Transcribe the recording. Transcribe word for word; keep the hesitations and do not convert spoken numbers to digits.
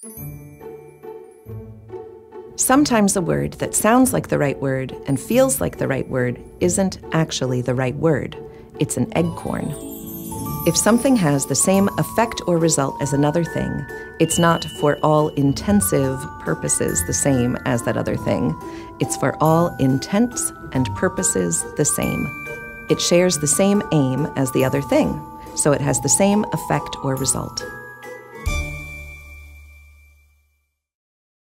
Sometimes a word that sounds like the right word and feels like the right word isn't actually the right word. It's an eggcorn. If something has the same effect or result as another thing, it's not for all intensive purposes the same as that other thing. It's for all intents and purposes the same. It shares the same aim as the other thing, so it has the same effect or result.